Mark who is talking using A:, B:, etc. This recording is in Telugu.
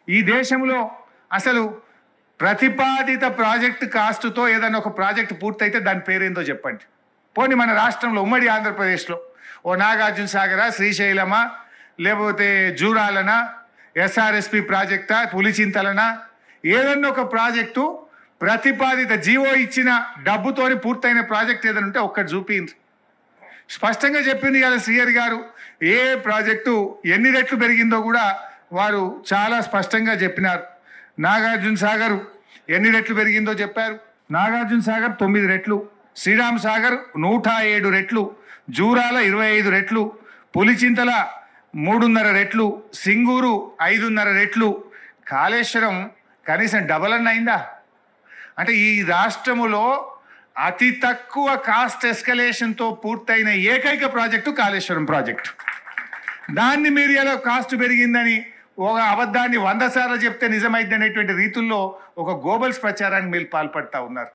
A: ఈ దేశంలో అసలు ప్రతిపాదిత ప్రాజెక్టు కాస్ట్తో ఏదైనా ఒక ప్రాజెక్టు పూర్తయితే దాని పేరేందో చెప్పండి. పోనీ మన రాష్ట్రంలో ఉమ్మడి ఆంధ్రప్రదేశ్లో ఓ నాగార్జున సాగరా, శ్రీశైలమా, లేకపోతే జూరాలనా, ఎస్ఆర్ఎస్పి ప్రాజెక్టా, పులిచింతలనా, ఏదన్నా ఒక ప్రాజెక్టు ప్రతిపాదిత జీవో ఇచ్చిన డబ్బుతోని పూర్తయిన ప్రాజెక్ట్ ఏదైనా ఉంటే ఒక్కటి చూపింది. స్పష్టంగా చెప్పింది ఇవాళ సీఆర్ గారు. ఏ ప్రాజెక్టు ఎన్ని రెట్లు పెరిగిందో కూడా వారు చాలా స్పష్టంగా చెప్పినారు. నాగార్జున సాగర్ ఎన్ని రెట్లు పెరిగిందో చెప్పారు. నాగార్జున సాగర్ 9 రెట్లు, శ్రీరామ్ సాగర్ 107 రెట్లు, జూరాల 25 రెట్లు, పులిచింతల 3.5 రెట్లు, సింగూరు 5.5 రెట్లు, కాళేశ్వరం కనీసం డబల్ అన్న అయిందా? అంటే ఈ రాష్ట్రములో అతి తక్కువ కాస్ట్ ఎస్కలేషన్తో పూర్తయిన ఏకైక ప్రాజెక్టు కాళేశ్వరం ప్రాజెక్టు. దాన్ని మీరు ఎలా కాస్ట్ పెరిగిందని ఒక అబద్ధాన్ని 100 సార్లు చెప్తే నిజమైంది అనేటువంటి రీతుల్లో ఒక గోబల్స్ ప్రచారానికి మీరు పాల్పడతా ఉన్నారు.